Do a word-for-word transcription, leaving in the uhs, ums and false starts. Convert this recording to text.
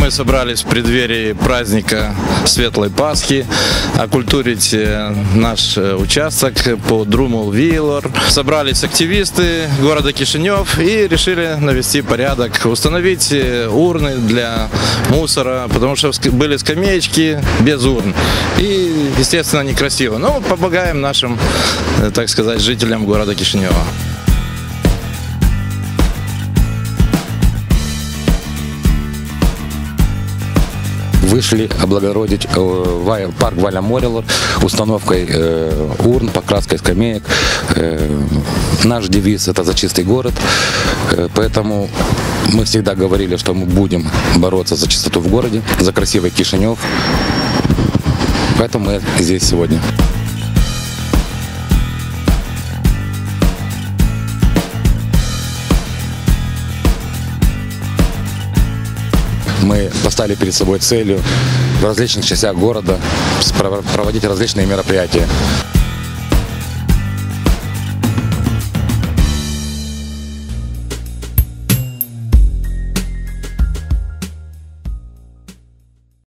Мы собрались в преддверии праздника Светлой Пасхи окультурить наш участок по Друмул Вилор. Собрались активисты города Кишинев и решили навести порядок, установить урны для мусора, потому что были скамеечки без урн. И, естественно, некрасиво. Но помогаем нашим, так сказать, жителям города Кишинева. Вышли облагородить парк Валя Морилор установкой э, урн, покраской скамеек. Э, наш девиз — это за чистый город, э, поэтому мы всегда говорили, что мы будем бороться за чистоту в городе, за красивый Кишинев. Поэтому мы здесь сегодня. Мы поставили перед собой целью в различных частях города проводить различные мероприятия.